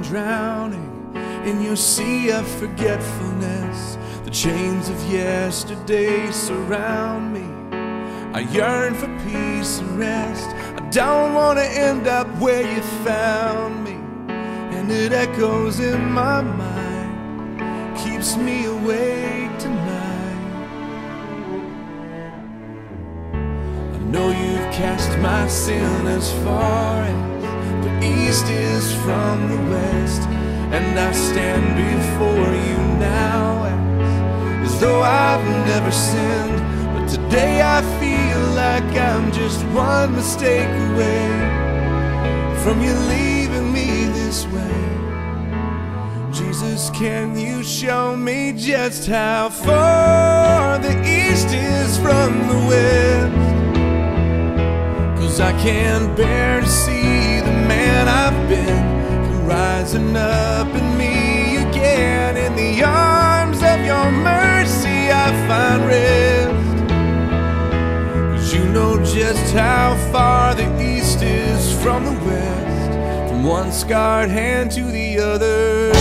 drowning in your sea of forgetfulness. The chains of yesterday surround me. I yearn for peace and rest. I don't want to end up where you found me. And it echoes in my mind, keeps me awake tonight. I know you've cast my sin as far as the east is from the west, and I stand before you now as though I've never sinned. But today I feel like I'm just one mistake away from you leaving me this way. Jesus, can you show me just how far the east is from the west? 'Cause I can't bear to see the man I've been come rising up in me again. In the arms of your mercy I find rest. 'Cause you know just how far the east is from the west, from one scarred hand to the other.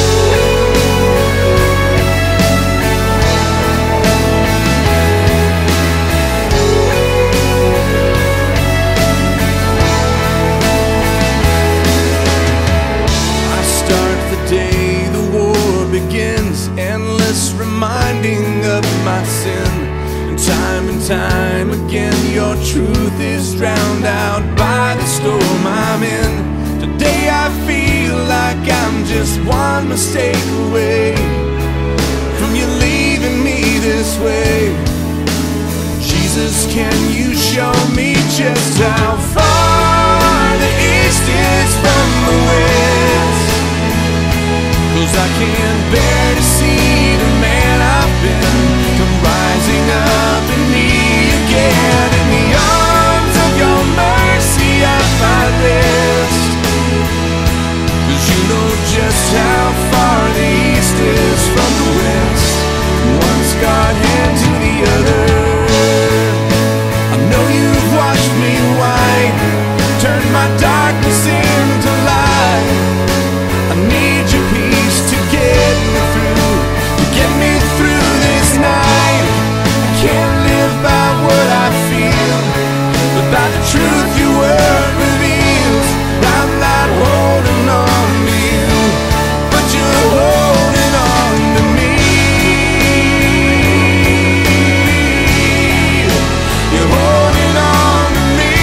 Endless reminding of my sin, and time again your truth is drowned out by the storm I'm in. Today I feel like I'm just one mistake away from you leaving me this way. Jesus, can you show me just how far the east is from the west? 'Cause I can't bear to see the man I've been come rising up in me again. In the arms of your mercy I find rest. 'Cause you know just how far the east is from the west, from one scarred hand to the other. I know you've washed me white, turned my darkness into light. I need your peace to get me through this night. I can't live by what I feel, but by the truth your word reveals. I'm not holding on to you, but you're holding on to me. You're holding on to me.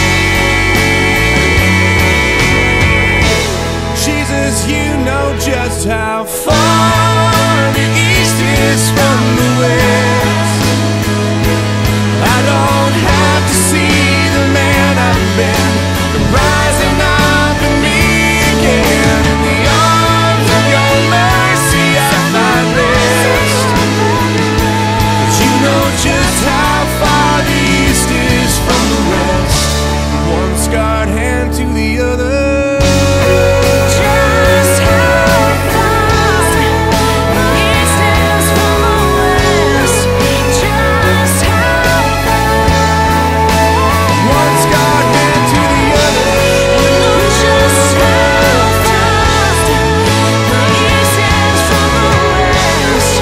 Jesus, you know just how far the east is from the west. I don't have to see the man I've been rising up in me again. In the arms of your mercy I find rest. 'Cause you know just how far the east is from the west, from one scarred hand to the other.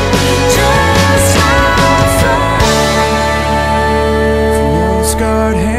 Scarred